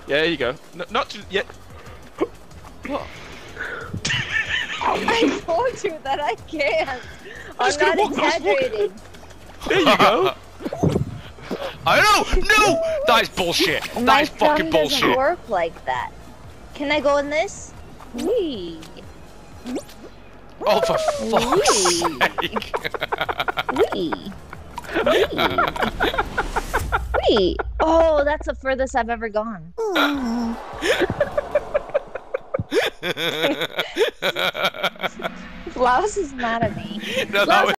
Yeah, there you go. No, not to, yet. What? I told you that I can't. I'm just gonna not walk, just walk. exaggerating. There you go. I know! No! That is bullshit. That My is fucking thumb doesn't bullshit. work like that. Can I go in this? Wee. Oh, for fuck's Wee. sake. Wee. Wee. Wee. Oh, that's the furthest I've ever gone. Blouse is mad at me. No, that Blouse was